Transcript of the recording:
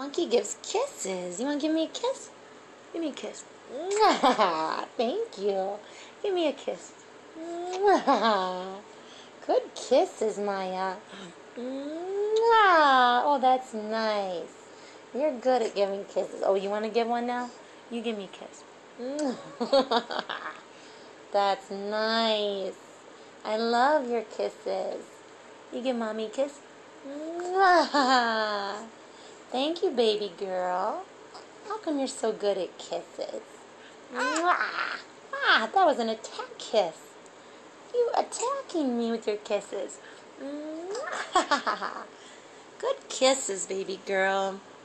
Monkey gives kisses. You want to give me a kiss? Give me a kiss. Mwah! Thank you. Give me a kiss. Mwah! Good kisses, Maya. Mwah! Oh, that's nice. You're good at giving kisses. Oh, you want to give one now? You give me a kiss. That's nice. I love your kisses. You give Mommy a kiss? Mwah! Thank you, baby girl. How come you're so good at kisses? Mwah! Ah, that was an attack kiss. You attacking me with your kisses. Mwah! Good kisses, baby girl.